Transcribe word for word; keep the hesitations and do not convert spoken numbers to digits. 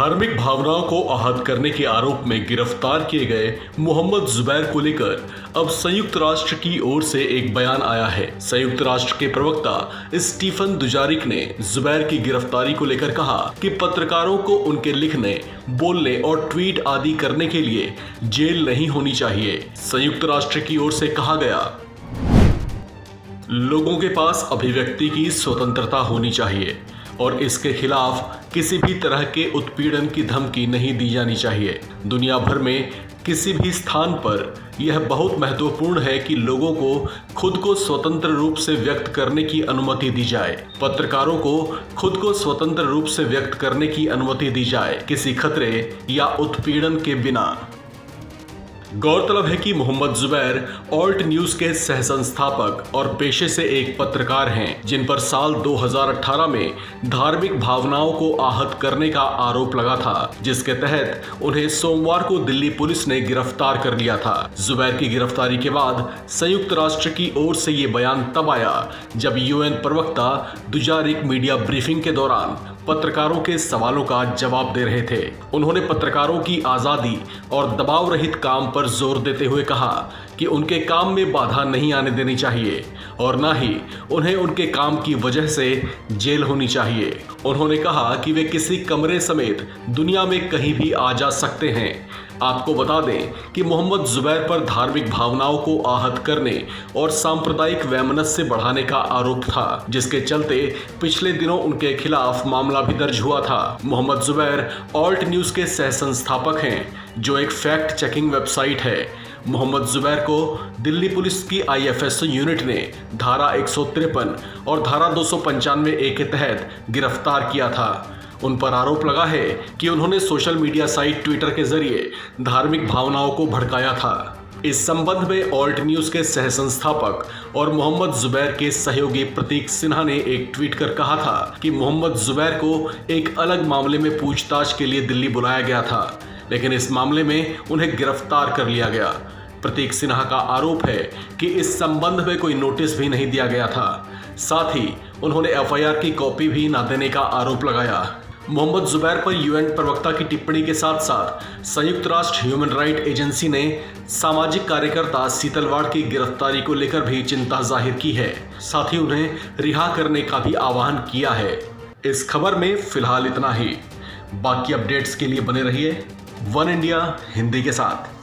धार्मिक भावनाओं को आहत करने के आरोप में गिरफ्तार किए गए मोहम्मद जुबैर को लेकर अब संयुक्त राष्ट्र की ओर से एक बयान आया है। संयुक्त राष्ट्र के प्रवक्ता स्टीफन दुजारिक ने जुबैर की गिरफ्तारी को लेकर कहा कि पत्रकारों को उनके लिखने, बोलने और ट्वीट आदि करने के लिए जेल नहीं होनी चाहिए। संयुक्त राष्ट्र की ओर से कहा गया, लोगों के पास अभिव्यक्ति की स्वतंत्रता होनी चाहिए और इसके खिलाफ किसी भी तरह के उत्पीड़न की धमकी नहीं दी जानी चाहिए। दुनिया भर में किसी भी स्थान पर यह बहुत महत्वपूर्ण है कि लोगों को खुद को स्वतंत्र रूप से व्यक्त करने की अनुमति दी जाए। पत्रकारों को खुद को स्वतंत्र रूप से व्यक्त करने की अनुमति दी जाए, किसी खतरे या उत्पीड़न के बिना। गौरतलब है कि मोहम्मद जुबैर ऑल्ट न्यूज के सह संस्थापक और पेशे से एक पत्रकार हैं, जिन पर साल दो हज़ार अठारह में धार्मिक भावनाओं को आहत करने का आरोप लगा था, जिसके तहत उन्हें सोमवार को दिल्ली पुलिस ने गिरफ्तार कर लिया था। जुबैर की गिरफ्तारी के बाद संयुक्त राष्ट्र की ओर से ये बयान तब आया जब यूएन प्रवक्ता दुजारिक मीडिया ब्रीफिंग के दौरान पत्रकारों के सवालों का जवाब दे रहे थे। उन्होंने पत्रकारों की आजादी और दबाव रहित काम पर जोर देते हुए कहा कि उनके काम में बाधा नहीं आने देनी चाहिए और न ही उन्हें उनके काम की वजह से जेल होनी चाहिए। उन्होंने कहा कि वे किसी कमरे समेत दुनिया में कहीं भी आ जा सकते हैं। आपको बता दें कि मोहम्मद जुबैर पर धार्मिक भावनाओं को आहत करने और सांप्रदायिक वैमनस्य बढ़ाने का आरोप था, जिसके चलते पिछले दिनों उनके खिलाफ मामला भी दर्ज हुआ था। मोहम्मद जुबैर ऑल्ट न्यूज के सह संस्थापक हैं, जो एक फैक्ट चेकिंग वेबसाइट है। मोहम्मद जुबैर को दिल्ली पुलिस की आई एफ एस यूनिट ने धारा एक सौ तिरपन और धारा दो सौ पंचानवे ए के तहत गिरफ्तार किया था। उन पर आरोप लगा है कि उन्होंने सोशल मीडिया साइट ट्विटर के जरिए धार्मिक भावनाओं को भड़काया था। इस संबंध में ऑल्ट न्यूज के सह संस्थापक और मोहम्मद जुबैर के सहयोगी प्रतीक सिन्हा ने एक ट्वीट कर कहा था कि मोहम्मद जुबैर को एक अलग मामले में पूछताछ के लिए दिल्ली बुलाया गया था, लेकिन इस मामले में उन्हें गिरफ्तार कर लिया गया। प्रतीक सिन्हा का आरोप है कि इस संबंध में कोई नोटिस भी नहीं दिया गया था। साथ ही उन्होंने एफ आई आर की कॉपी भी न देने का आरोप लगाया। मोहम्मद जुबैर पर यूएन प्रवक्ता की टिप्पणी के साथ साथ संयुक्त राष्ट्र ह्यूमन राइट एजेंसी ने सामाजिक कार्यकर्ता सीतलवाड़ की गिरफ्तारी को लेकर भी चिंता जाहिर की है। साथ ही उन्हें रिहा करने का भी आह्वान किया है। इस खबर में फिलहाल इतना ही। बाकी अपडेट्स के लिए बने रहिए वन इंडिया हिंदी के साथ।